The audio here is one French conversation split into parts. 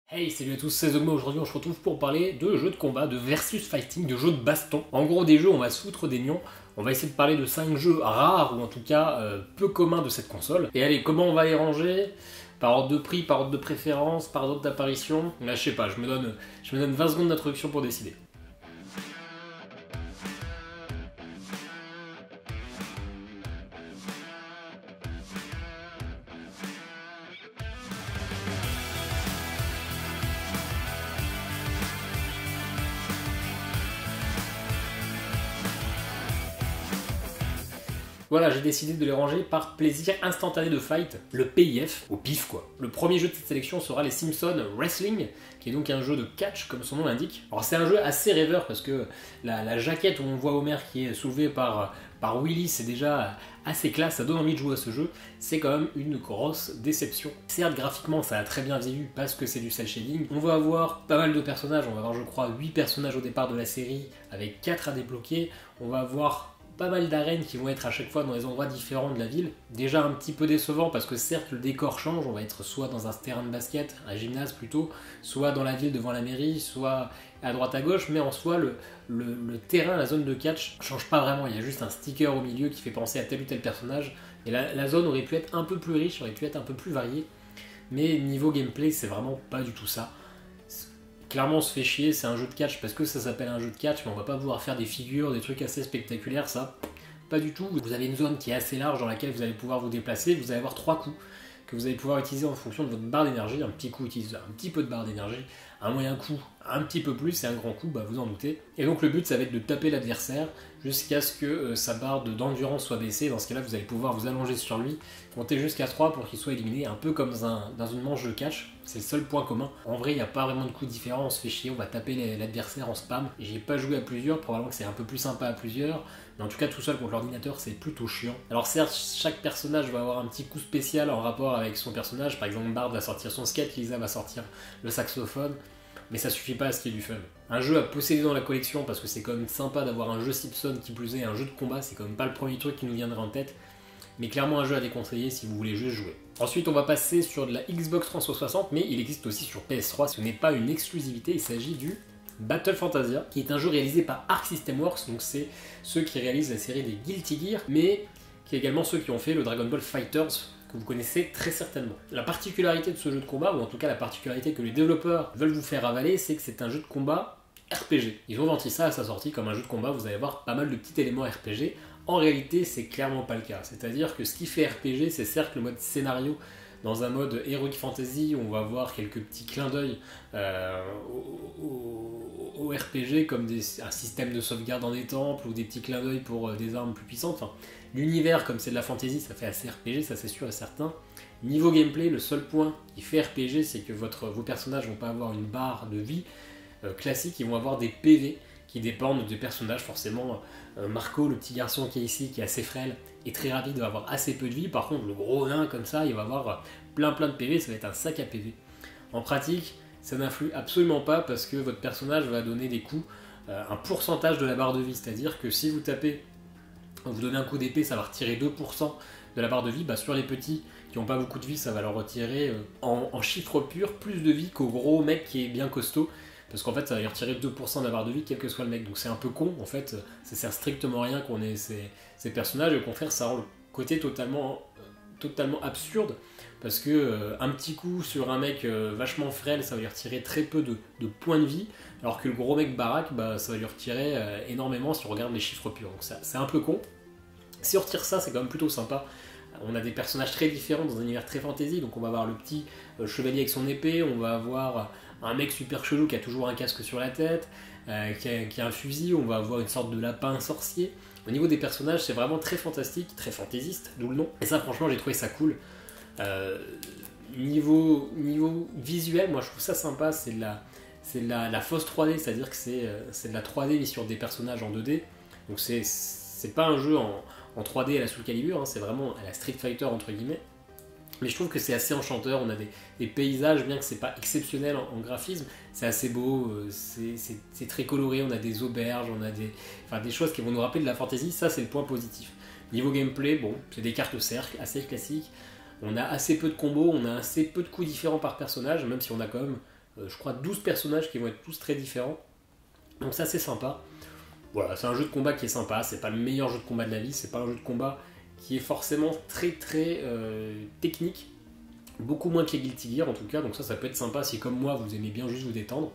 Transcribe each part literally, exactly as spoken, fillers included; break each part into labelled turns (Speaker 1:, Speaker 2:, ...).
Speaker 1: Hey, salut à tous, c'est Zogma. Aujourd'hui on se retrouve pour parler de jeux de combat, de versus fighting, de jeux de baston. En gros des jeux, on va se foutre des nions, on va essayer de parler de cinq jeux rares ou en tout cas euh, peu communs de cette console. Et allez, comment on va les ranger? Par ordre de prix, par ordre de préférence, par ordre d'apparition? Là je sais pas, je me donne, je me donne vingt secondes d'introduction pour décider. Voilà, j'ai décidé de les ranger par plaisir instantané de fight, le P I F, au pif quoi. Le premier jeu de cette sélection sera les Simpsons Wrestling, qui est donc un jeu de catch comme son nom l'indique. Alors c'est un jeu assez rêveur parce que la, la jaquette où on voit Homer qui est soulevée par, par Willy, c'est déjà assez classe, ça donne envie de jouer à ce jeu. C'est quand même une grosse déception. Certes graphiquement ça a très bien vieilli parce que c'est du cel shading. On va avoir pas mal de personnages, on va avoir je crois huit personnages au départ de la série avec quatre à débloquer. On va avoir pas mal d'arènes qui vont être à chaque fois dans des endroits différents de la ville. Déjà un petit peu décevant parce que certes le décor change, on va être soit dans un terrain de basket, un gymnase plutôt, soit dans la ville devant la mairie, soit à droite à gauche, mais en soi le, le, le terrain, la zone de catch change pas vraiment, il y a juste un sticker au milieu qui fait penser à tel ou tel personnage, et la, la zone aurait pu être un peu plus riche, aurait pu être un peu plus variée, mais niveau gameplay c'est vraiment pas du tout ça. Clairement on se fait chier, c'est un jeu de catch parce que ça s'appelle un jeu de catch, mais on va pas pouvoir faire des figures, des trucs assez spectaculaires, ça, pas du tout. Vous avez une zone qui est assez large dans laquelle vous allez pouvoir vous déplacer, vous allez avoir trois coups que vous allez pouvoir utiliser en fonction de votre barre d'énergie. Un petit coup utilise un petit peu de barre d'énergie, un moyen coup un petit peu plus et un grand coup, bah vous en doutez. Et donc le but ça va être de taper l'adversaire jusqu'à ce que euh, sa barre d'endurance soit baissée. Dans ce cas là vous allez pouvoir vous allonger sur lui, compter jusqu'à trois pour qu'il soit éliminé, un peu comme dans, un, dans une manche de catch. C'est le seul point commun. En vrai il n'y a pas vraiment de coups différents, on se fait chier, on va taper l'adversaire en spam. J'y ai pas joué à plusieurs, probablement que c'est un peu plus sympa à plusieurs, mais en tout cas tout seul contre l'ordinateur c'est plutôt chiant. Alors certes chaque personnage va avoir un petit coup spécial en rapport avec son personnage, par exemple Bard va sortir son skate, Lisa va sortir le saxophone, mais ça suffit pas à ce qui est du fun. Un jeu à posséder dans la collection parce que c'est quand même sympa d'avoir un jeu Simpson qui plus est un jeu de combat, c'est quand même pas le premier truc qui nous viendrait en tête, mais clairement un jeu à déconseiller si vous voulez juste jouer. Ensuite on va passer sur de la Xbox trois cent soixante, mais il existe aussi sur P S trois, ce n'est pas une exclusivité, il s'agit du Battle Fantasia, qui est un jeu réalisé par Arc System Works, donc c'est ceux qui réalisent la série des Guilty Gear, mais qui est également ceux qui ont fait le Dragon Ball Fighters, que vous connaissez très certainement. La particularité de ce jeu de combat, ou en tout cas la particularité que les développeurs veulent vous faire avaler, c'est que c'est un jeu de combat R P G. Ils ont vendu ça à sa sortie comme un jeu de combat, vous allez voir pas mal de petits éléments R P G. En réalité, c'est clairement pas le cas. C'est-à-dire que ce qui fait R P G, c'est certes le mode scénario. Dans un mode Heroic Fantasy, on va voir quelques petits clins d'œil euh, au, au, au R P G, comme des, un système de sauvegarde dans des temples, ou des petits clins d'œil pour euh, des armes plus puissantes. Enfin, l'univers, comme c'est de la fantasy, ça fait assez R P G, ça c'est sûr et certain. Niveau gameplay, le seul point qui fait R P G, c'est que votre, vos personnages vont pas avoir une barre de vie euh, classique, ils vont avoir des P V qui dépendent des personnages. Forcément, euh, Marco, le petit garçon qui est ici, qui est assez frêle et très rapide, va avoir assez peu de vie. Par contre, le gros nain comme ça, il va avoir plein plein de P V, ça va être un sac à P V. En pratique, ça n'influe absolument pas parce que votre personnage va donner des coups, euh, un pourcentage de la barre de vie, c'est-à-dire que si vous tapez, vous donnez un coup d'épée, ça va retirer deux pour cent de la barre de vie. Bah, sur les petits qui n'ont pas beaucoup de vie, ça va leur retirer euh, en, en chiffre pur plus de vie qu'au gros mec qui est bien costaud. Parce qu'en fait ça va lui retirer deux pour cent de la barre de vie quel que soit le mec, donc c'est un peu con en fait, ça sert strictement à rien qu'on ait ces, ces personnages, et au contraire ça rend le côté totalement, euh, totalement absurde, parce que euh, un petit coup sur un mec euh, vachement frêle, ça va lui retirer très peu de, de points de vie, alors que le gros mec baraque, bah, ça va lui retirer euh, énormément si on regarde les chiffres purs, donc ça, c'est un peu con. Si on retire ça, c'est quand même plutôt sympa. On a des personnages très différents dans un univers très fantasy, donc on va avoir le petit euh, chevalier avec son épée, on va avoir un mec super chelou qui a toujours un casque sur la tête, euh, qui, a, qui a un fusil, on va avoir une sorte de lapin sorcier. Au niveau des personnages, c'est vraiment très fantastique, très fantaisiste, d'où le nom. Et ça, franchement, j'ai trouvé ça cool. Euh, niveau, niveau visuel, moi je trouve ça sympa, c'est de la, c'est de la, la fausse trois D, c'est-à-dire que c'est, euh, c'est de la trois D mais sur des personnages en deux D. Donc c'est, c'est pas un jeu en, en trois D à la Soul Calibur, hein, c'est vraiment à la Street Fighter entre guillemets. Mais je trouve que c'est assez enchanteur, on a des, des paysages, bien que c'est pas exceptionnel en, en graphisme, c'est assez beau, euh, c'est, c'est, c'est très coloré, on a des auberges, on a des, enfin, des choses qui vont nous rappeler de la fantasy, ça c'est le point positif. Niveau gameplay, bon, c'est des cartes cercle assez classiques, on a assez peu de combos, on a assez peu de coups différents par personnage, même si on a quand même euh, je crois douze personnages qui vont être tous très différents. Donc ça c'est sympa. Voilà, c'est un jeu de combat qui est sympa, c'est pas le meilleur jeu de combat de la vie, c'est pas un jeu de combat qui est forcément très très euh, technique, beaucoup moins que les Guilty Gear en tout cas, donc ça ça peut être sympa si comme moi vous aimez bien juste vous détendre.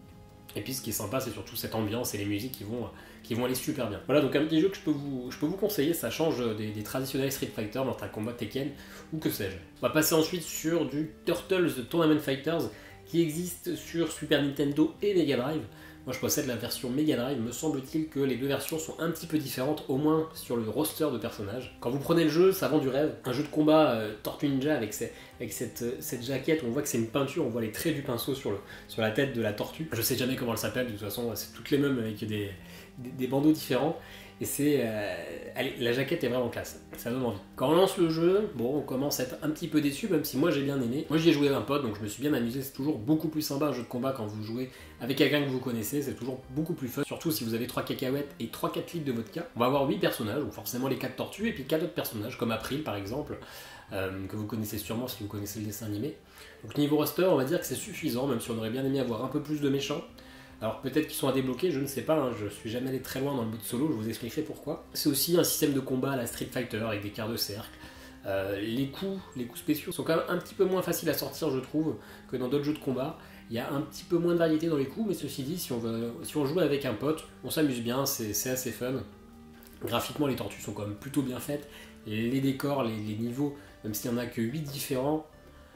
Speaker 1: Et puis ce qui est sympa c'est surtout cette ambiance et les musiques qui vont, qui vont aller super bien. Voilà, donc un petit jeu que je peux vous, je peux vous conseiller, ça change des, des traditionnels Street Fighter dans un combat Tekken ou que sais-je. On va passer ensuite sur du Turtles Tournament Fighters qui existe sur Super Nintendo et Mega Drive. Moi je possède la version Mega Drive, me semble-t-il que les deux versions sont un petit peu différentes, au moins sur le roster de personnages. Quand vous prenez le jeu, ça vend du rêve. Un jeu de combat euh, Tortue Ninja avec, ces, avec cette, cette jaquette, on voit que c'est une peinture, on voit les traits du pinceau sur, le, sur la tête de la tortue. Je sais jamais comment elle s'appelle, de toute façon c'est toutes les mêmes avec des, des, des bandeaux différents. Et c'est, euh, allez, la jaquette est vraiment classe, ça donne envie. Quand on lance le jeu, bon, on commence à être un petit peu déçu, même si moi j'ai bien aimé. Moi j'y ai joué avec un pote, donc je me suis bien amusé. C'est toujours beaucoup plus sympa un jeu de combat quand vous jouez avec quelqu'un que vous connaissez, c'est toujours beaucoup plus fun. Surtout si vous avez trois cacahuètes et trois quatre litres de vodka. On va avoir huit personnages, donc forcément les quatre tortues, et puis quatre autres personnages, comme April par exemple, euh, que vous connaissez sûrement si vous connaissez le dessin animé. Donc niveau roster, on va dire que c'est suffisant, même si on aurait bien aimé avoir un peu plus de méchants. Alors peut-être qu'ils sont à débloquer, je ne sais pas, hein, je suis jamais allé très loin dans le mode solo, je vous expliquerai pourquoi. C'est aussi un système de combat à la Street Fighter avec des quarts de cercle. Euh, les coups, les coups spéciaux sont quand même un petit peu moins faciles à sortir, je trouve, que dans d'autres jeux de combat. Il y a un petit peu moins de variété dans les coups, mais ceci dit, si on, veut, si on joue avec un pote, on s'amuse bien, c'est assez fun. Graphiquement, les tortues sont quand même plutôt bien faites. Les décors, les, les niveaux, même s'il n'y en a que huit différents,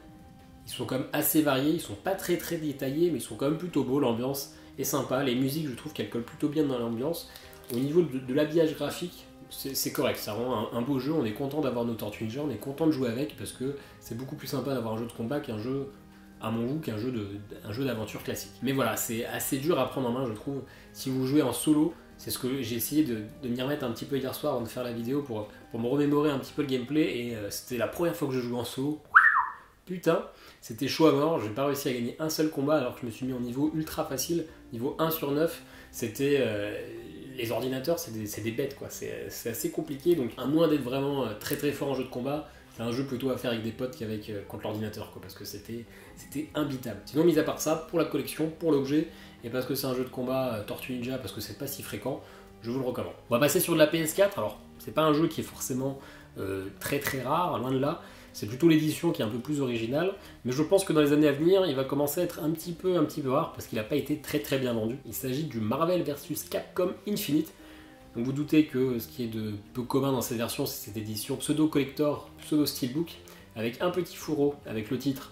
Speaker 1: ils sont quand même assez variés, ils sont pas très très détaillés, mais ils sont quand même plutôt beaux, l'ambiance est sympa, les musiques je trouve qu'elles collent plutôt bien dans l'ambiance. Au niveau de, de l'habillage graphique, c'est correct, ça rend un, un beau jeu, on est content d'avoir nos Tortues Ninja, on est content de jouer avec parce que c'est beaucoup plus sympa d'avoir un jeu de combat qu'un jeu, à mon goût, qu'un jeu d'aventure classique. Mais voilà, c'est assez dur à prendre en main je trouve, si vous jouez en solo, c'est ce que j'ai essayé de, de m'y remettre un petit peu hier soir avant de faire la vidéo pour, pour me remémorer un petit peu le gameplay et euh, c'était la première fois que je jouais en solo. Putain, c'était chaud à mort, j'ai pas réussi à gagner un seul combat alors que je me suis mis en niveau ultra facile, niveau un sur neuf, c'était... Euh, les ordinateurs c'est des, des bêtes quoi, c'est assez compliqué, donc à moins d'être vraiment euh, très très fort en jeu de combat, c'est un jeu plutôt à faire avec des potes qu'avec euh, contre l'ordinateur quoi, parce que c'était imbitable. Sinon mis à part ça, pour la collection, pour l'objet, et parce que c'est un jeu de combat euh, Tortue Ninja, parce que c'est pas si fréquent, je vous le recommande. On va passer sur de la P S quatre, alors c'est pas un jeu qui est forcément euh, très très rare, loin de là. C'est plutôt l'édition qui est un peu plus originale, mais je pense que dans les années à venir, il va commencer à être un petit peu, un petit peu rare parce qu'il n'a pas été très très bien vendu. Il s'agit du Marvel versus Capcom Infinite. Donc vous doutez que ce qui est de peu commun dans cette version, c'est cette édition pseudo collector, pseudo steelbook, avec un petit fourreau avec le titre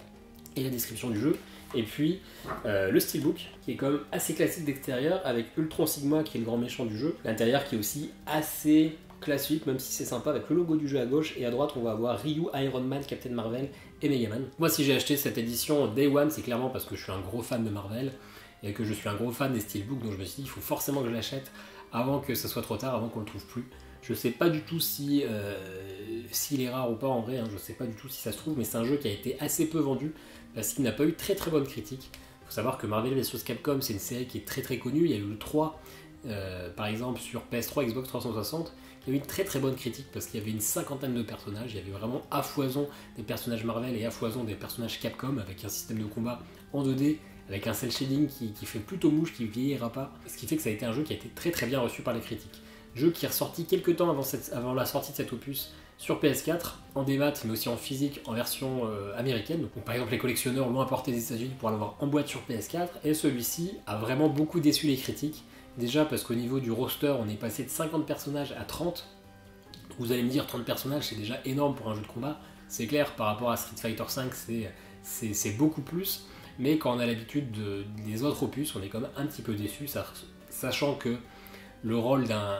Speaker 1: et la description du jeu, et puis euh, le steelbook qui est quand même assez classique d'extérieur avec Ultron Sigma qui est le grand méchant du jeu, l'intérieur qui est aussi assez classique, même si c'est sympa avec le logo du jeu à gauche, et à droite on va avoir Ryu, Iron Man, Captain Marvel et Megaman. Moi si j'ai acheté cette édition Day One, c'est clairement parce que je suis un gros fan de Marvel et que je suis un gros fan des steelbooks, donc je me suis dit il faut forcément que je l'achète avant que ça soit trop tard, avant qu'on le trouve plus. Je sais pas du tout si euh, s'il est rare ou pas en vrai, hein, je sais pas du tout si ça se trouve, mais c'est un jeu qui a été assez peu vendu parce qu'il n'a pas eu très très bonne critique. Il faut savoir que Marvel versus Capcom c'est une série qui est très très connue, il y a eu le trois euh, par exemple sur P S trois, Xbox trois cent soixante, il y a eu une très très bonne critique parce qu'il y avait une cinquantaine de personnages, il y avait vraiment à foison des personnages Marvel et à foison des personnages Capcom avec un système de combat en deux D, avec un cel shading qui, qui fait plutôt mouche, qui vieillira pas, ce qui fait que ça a été un jeu qui a été très très bien reçu par les critiques. Jeu qui est ressorti quelques temps avant, cette, avant la sortie de cet opus sur P S quatre, en démat mais aussi en physique en version euh, américaine. Donc, par exemple les collectionneurs l'ont importé des États-Unis pour l'avoir en boîte sur P S quatre, et celui-ci a vraiment beaucoup déçu les critiques. Déjà parce qu'au niveau du roster, on est passé de cinquante personnages à trente. Vous allez me dire, trente personnages, c'est déjà énorme pour un jeu de combat. C'est clair, par rapport à Street Fighter cinq, c'est beaucoup plus. Mais quand on a l'habitude de, des autres opus, on est quand même un petit peu déçu, sachant que le rôle d'un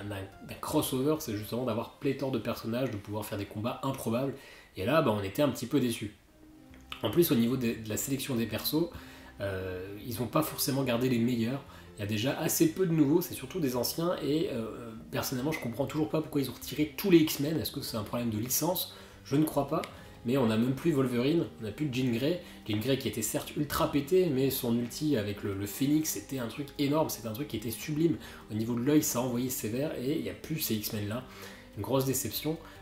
Speaker 1: crossover, c'est justement d'avoir pléthore de personnages, de pouvoir faire des combats improbables. Et là, bah, on était un petit peu déçus. En plus, au niveau de, de la sélection des persos, euh, ils n'ont pas forcément gardé les meilleurs. Il y a déjà assez peu de nouveaux, c'est surtout des anciens, et euh, personnellement je comprends toujours pas pourquoi ils ont retiré tous les X-Men. Est-ce que c'est un problème de licence? Je ne crois pas, mais on n'a même plus Wolverine, on n'a plus Jean Grey, Jean Grey qui était certes ultra pété, mais son ulti avec le, le Phoenix c'était un truc énorme, c'était un truc qui était sublime. Au niveau de l'œil ça envoyait sévère, et il n'y a plus ces X-Men là, une grosse déception.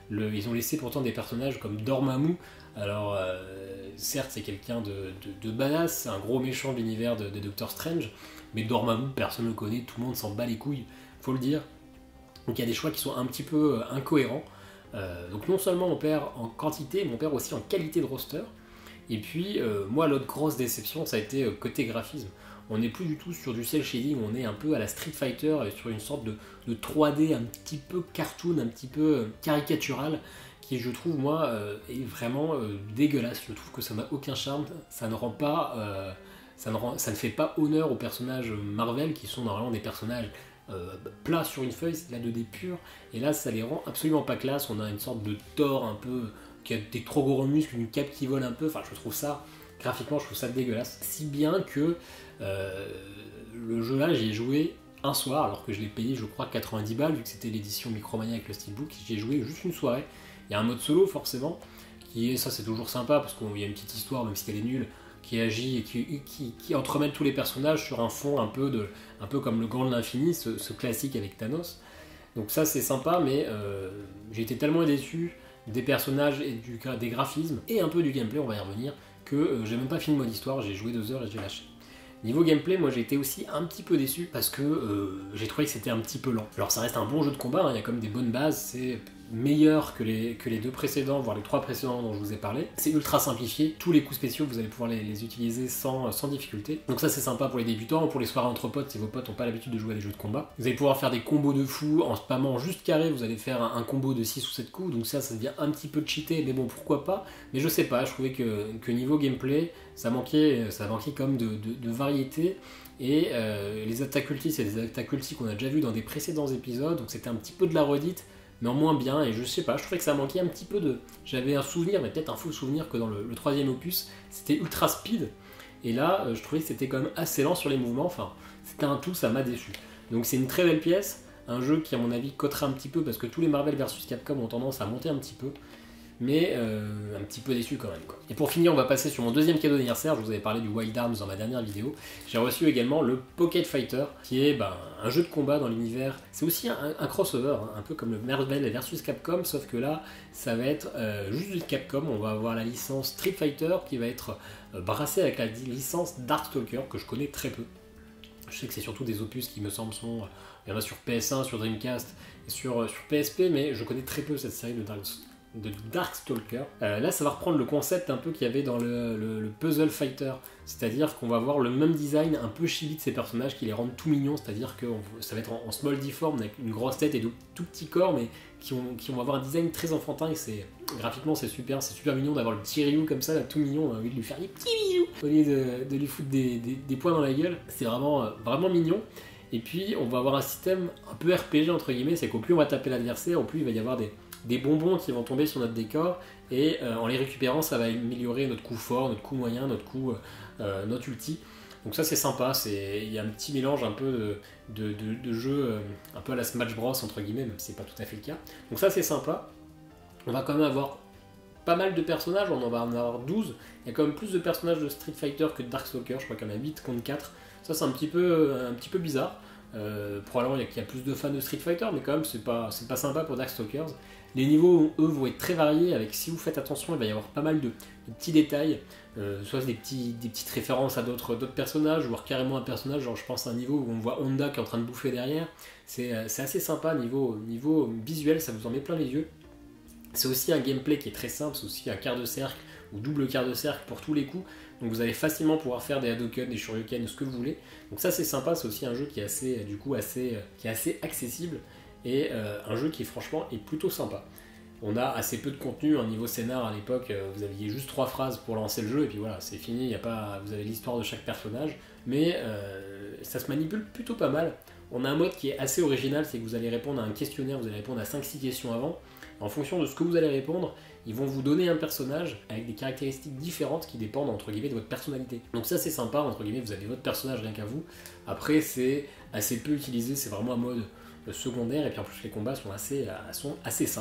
Speaker 1: Le, ils ont laissé pourtant des personnages comme Dormammu. Alors, euh, certes, c'est quelqu'un de, de, de badass, c'est un gros méchant de l'univers de, de Doctor Strange, mais Dormammu, personne ne le connaît, tout le monde s'en bat les couilles, faut le dire. Donc il y a des choix qui sont un petit peu incohérents. Euh, donc non seulement on perd en quantité, mais on perd aussi en qualité de roster. Et puis, euh, moi, l'autre grosse déception, ça a été euh, côté graphisme. On n'est plus du tout sur du cel shading, on est un peu à la Street Fighter, et sur une sorte de, de trois D un petit peu cartoon, un petit peu euh, caricatural, qui, je trouve, moi, euh, est vraiment euh, dégueulasse. Je trouve que ça n'a aucun charme, ça ne rend pas... Euh, ça, ne rend, ça ne fait pas honneur aux personnages Marvel, qui sont normalement des personnages euh, plats sur une feuille, c'est de la deux D pure, et là, ça les rend absolument pas classe. On a une sorte de Thor un peu... qui a des trop gros muscles, une cape qui vole un peu, enfin je trouve ça, graphiquement je trouve ça dégueulasse. Si bien que euh, le jeu là j'y ai joué un soir, alors que je l'ai payé je crois quatre-vingt-dix balles, vu que c'était l'édition Micromania avec le steelbook, j'y ai joué juste une soirée. Il y a un mode solo forcément, qui est, ça c'est toujours sympa, parce qu'il y a une petite histoire, même si elle est nulle, qui agit et qui, qui, qui entremêle tous les personnages sur un fond un peu, de, un peu comme le Gant de l'Infini, ce, ce classique avec Thanos. Donc ça c'est sympa, mais euh, j'ai été tellement déçu des personnages et du, des graphismes et un peu du gameplay, on va y revenir, que euh, j'ai même pas fini mon histoire, j'ai joué deux heures et j'ai lâché. Niveau gameplay, moi j'ai été aussi un petit peu déçu parce que euh, j'ai trouvé que c'était un petit peu lent. Alors ça reste un bon jeu de combat, hein, il y a comme des bonnes bases, c'est meilleur que les, que les deux précédents, voire les trois précédents dont je vous ai parlé. C'est ultra simplifié, tous les coups spéciaux vous allez pouvoir les, les utiliser sans, sans difficulté. Donc ça c'est sympa pour les débutants, pour les soirées entre potes si vos potes n'ont pas l'habitude de jouer à des jeux de combat. Vous allez pouvoir faire des combos de fou, en spammant juste carré, vous allez faire un, un combo de six ou sept coups, donc ça ça devient un petit peu cheaté, mais bon pourquoi pas. Mais je sais pas, je trouvais que, que niveau gameplay, ça manquait, ça manquait comme de, de, de variété. Et euh, les attaques ulti, c'est des attaques ulti qu'on a déjà vu dans des précédents épisodes, donc c'était un petit peu de la redite, mais en moins bien, et je sais pas, je trouvais que ça manquait un petit peu de... J'avais un souvenir, mais peut-être un faux souvenir, que dans le, le troisième opus, c'était ultra speed, et là, euh, je trouvais que c'était quand même assez lent sur les mouvements, enfin, c'était un tout, ça m'a déçu. Donc c'est une très belle pièce, un jeu qui à mon avis coterait un petit peu, parce que tous les Marvel versus Capcom ont tendance à monter un petit peu, mais euh, un petit peu déçu quand même, quoi. Et pour finir, on va passer sur mon deuxième cadeau d'anniversaire. Je vous avais parlé du Wild Arms dans ma dernière vidéo. J'ai reçu également le Pocket Fighter, qui est ben, un jeu de combat dans l'univers. C'est aussi un, un crossover, hein, un peu comme le Marvel versus Capcom, sauf que là, ça va être euh, juste du Capcom. On va avoir la licence Street Fighter qui va être euh, brassée avec la licence Darkstalker, que je connais très peu. Je sais que c'est surtout des opus qui me semblent sont... Il y en a sur P S un, sur Dreamcast et sur, sur P S P, mais je connais très peu cette série de Darkstalker. de Darkstalker. Euh, là, ça va reprendre le concept un peu qu'il y avait dans le, le, le Puzzle Fighter, c'est-à-dire qu'on va avoir le même design un peu chibi de ces personnages qui les rendent tout mignons, c'est-à-dire que on, ça va être en, en small deform avec une grosse tête et de tout petits corps, mais qui, ont, qui vont avoir un design très enfantin et c'est, graphiquement c'est super, c'est super mignon d'avoir le petit Ryu comme ça, là, tout mignon, on a envie de lui faire des petits bisous au lieu de, de lui foutre des, des, des poings dans la gueule, c'est vraiment, vraiment mignon. Et puis on va avoir un système un peu R P G entre guillemets, c'est qu'au plus on va taper l'adversaire, au plus il va y avoir des des bonbons qui vont tomber sur notre décor et euh, en les récupérant ça va améliorer notre coup fort, notre coup moyen, notre coup, euh, notre ulti. Donc ça c'est sympa, il y a un petit mélange un peu de, de, de, de jeu euh, un peu à la Smash Bros entre guillemets, même si c'est pas tout à fait le cas. Donc ça c'est sympa. On va quand même avoir pas mal de personnages, on en va en avoir douze. Il y a quand même plus de personnages de Street Fighter que de Darkstalker, je crois qu'il y en a huit contre quatre. Ça c'est un petit peu, un petit peu bizarre. Euh, probablement il y, y a plus de fans de Street Fighter, mais quand même c'est pas, c'est pas sympa pour Darkstalkers. Les niveaux, eux, vont être très variés, avec, si vous faites attention, il va y avoir pas mal de, de petits détails, euh, soit des, petits, des petites références à d'autres, d'autres personnages, voire carrément un personnage, genre je pense à un niveau où on voit Honda qui est en train de bouffer derrière. C'est, c'est assez sympa, niveau, niveau visuel, ça vous en met plein les yeux. C'est aussi un gameplay qui est très simple, c'est aussi un quart de cercle, ou double quart de cercle pour tous les coups. Donc vous allez facilement pouvoir faire des Hadouken, des Shoryuken, ce que vous voulez. Donc ça c'est sympa, c'est aussi un jeu qui est assez, du coup, assez, qui est assez accessible. Et euh, un jeu qui franchement est plutôt sympa. On a assez peu de contenu, un niveau scénar à l'époque, euh, vous aviez juste trois phrases pour lancer le jeu et puis voilà, c'est fini, y a pas, vous avez l'histoire de chaque personnage, mais euh, ça se manipule plutôt pas mal. On a un mode qui est assez original, c'est que vous allez répondre à un questionnaire, vous allez répondre à cinq six questions avant. En fonction de ce que vous allez répondre, ils vont vous donner un personnage avec des caractéristiques différentes qui dépendent entre guillemets de votre personnalité. Donc ça c'est sympa, entre guillemets, vous avez votre personnage rien qu'à vous. Après c'est assez peu utilisé, c'est vraiment un mode secondaire et puis en plus les combats sont assez, sont assez simples.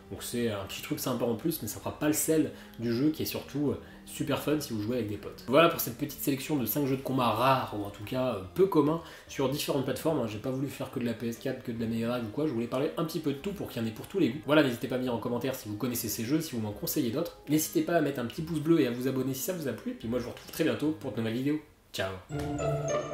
Speaker 1: Donc c'est un petit truc sympa en plus, mais ça fera pas le sel du jeu qui est surtout super fun si vous jouez avec des potes. Voilà pour cette petite sélection de cinq jeux de combat rares, ou en tout cas peu communs, sur différentes plateformes. J'ai pas voulu faire que de la P S quatre, que de la Mega Drive ou quoi, je voulais parler un petit peu de tout pour qu'il y en ait pour tous les goûts. Voilà, n'hésitez pas à me dire en commentaire si vous connaissez ces jeux, si vous m'en conseillez d'autres. N'hésitez pas à mettre un petit pouce bleu et à vous abonner si ça vous a plu, puis moi je vous retrouve très bientôt pour de nouvelles vidéos. Ciao.